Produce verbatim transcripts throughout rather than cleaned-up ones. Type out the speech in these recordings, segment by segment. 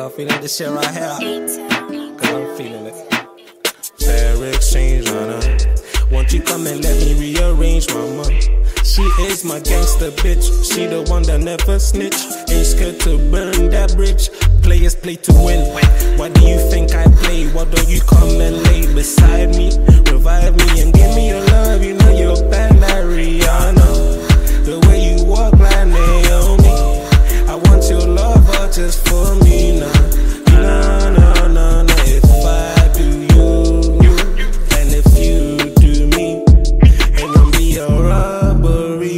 y'all feeling this shit right here? Cause I'm feeling it. Fair exchange, Nana. Won't you come and let me rearrange, mama? She is my gangster bitch. She the one that never snitch. Ain't scared to burn that bridge. Players play to win. Why do you think I play? Why don't you come and lay beside me? Revive me and give me your love. You know you're bad like Rihanna. The way you walk like Naomi. I want your lover just for me now. No, no, no, no. If I do you, and if you do me, it won't be a robbery.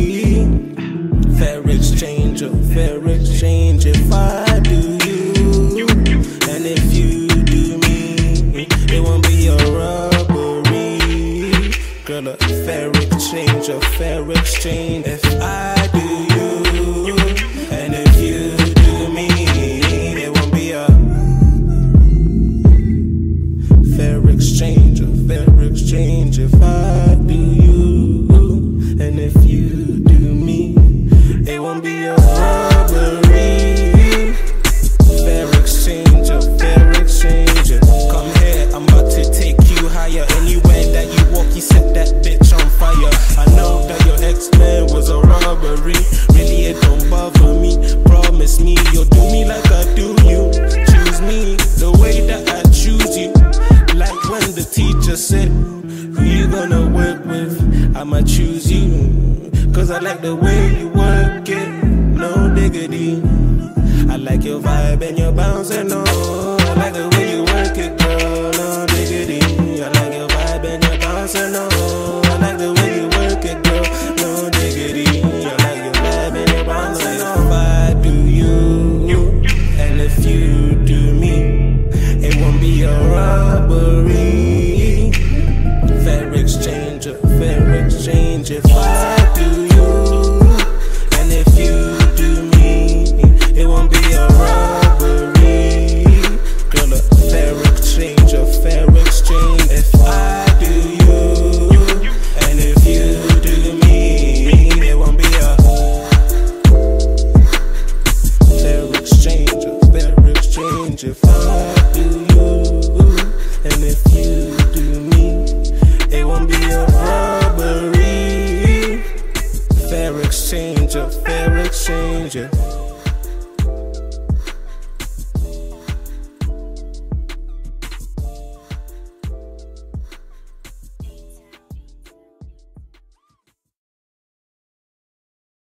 Fair exchange, a fair exchange. If I do you, and if you do me, it won't be a robbery. Girl, a fair exchange, a fair exchange. If I do you, and if you do me, it won't be a fair exchange, a fair exchange. If I do you, and if you do me, it won't be a robbery. Fair exchange, a fair exchange. Come here, I'm about to take you higher. Anywhere that you walk, you set that bitch on fire. I know that your ex-man was a robbery. Really, it don't bother me. Promise me you'll do me like I do you. Choose me the way that I choose you. Like when the teacher said, who you gonna work with? I'ma choose you. Cause I like the way you work it, no diggity. I like your vibe and your bouncing, no. I like the way you work it, girl, no diggity. I like your vibe and your bouncing, no. I like the way you work it, girl, no diggity. I like your vibe and your bouncing, no. If I do you, and if you do me, it won't be a robbery. Fair exchange, a fair exchange. If I